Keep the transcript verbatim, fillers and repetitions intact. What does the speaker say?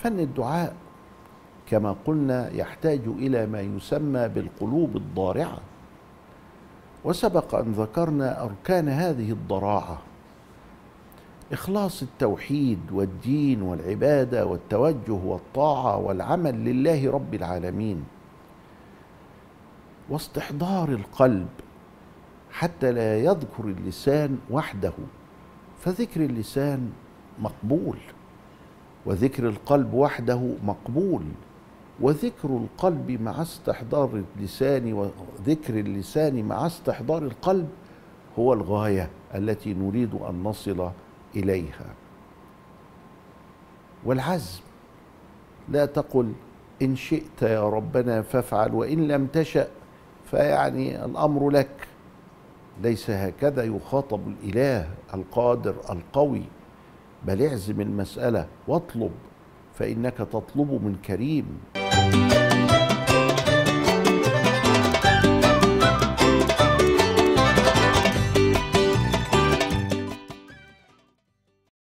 فن الدعاء كما قلنا يحتاج إلى ما يسمى بالقلوب الضارعة، وسبق أن ذكرنا أركان هذه الضراعة: إخلاص التوحيد والدين والعبادة والتوجه والطاعة والعمل لله رب العالمين، واستحضار القلب حتى لا يذكر اللسان وحده، فذكر اللسان مقبول وذكر القلب وحده مقبول، وذكر القلب مع استحضار اللسان وذكر اللسان مع استحضار القلب هو الغاية التي نريد أن نصل إليها. والعزم، لا تقل إن شئت يا ربنا فافعل وإن لم تشأ فيعني الأمر لك، ليس هكذا يخاطب الإله القادر القوي، بل اعزم المسألة واطلب، فإنك تطلب من كريم.